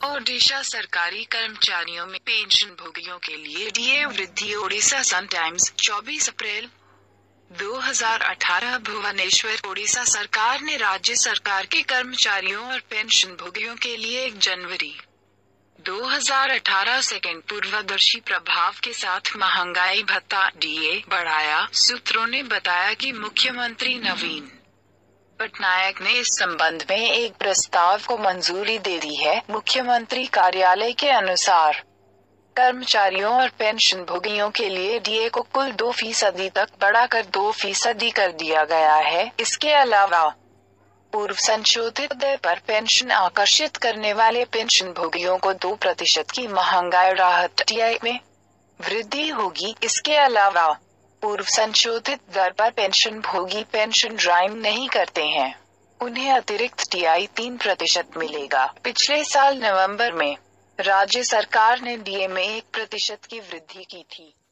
ओडिशा सरकारी कर्मचारियों में पेंशन भोगियों के लिए डीए वृद्धि। ओडिशा सन टाइम्स 24 अप्रैल 2018। भुवनेश्वर। ओडिशा सरकार ने राज्य सरकार के कर्मचारियों और पेंशन भोगियों के लिए 1 जनवरी 2018 से पूर्वदर्शी प्रभाव के साथ महंगाई भत्ता डीए बढ़ाया। सूत्रों ने बताया कि मुख्यमंत्री नवीन पटनायक ने इस संबंध में एक प्रस्ताव को मंजूरी दे दी है। मुख्यमंत्री कार्यालय के अनुसार कर्मचारियों और पेंशन भोगियों के लिए डीए को कुल 2% तक बढ़ाकर 2% कर दिया गया है। इसके अलावा पूर्व संशोधित दर पर पेंशन आकर्षित करने वाले पेंशन भोगियों को 2% की महंगाई राहत डीए में वृद्धि होगी। इसके अलावा पूर्व संशोधित दर पर पेंशन भोगी पेंशन ड्राइव नहीं करते हैं, उन्हें अतिरिक्त डीआई 3% मिलेगा। पिछले साल नवंबर में राज्य सरकार ने डीए में 1% की वृद्धि की थी।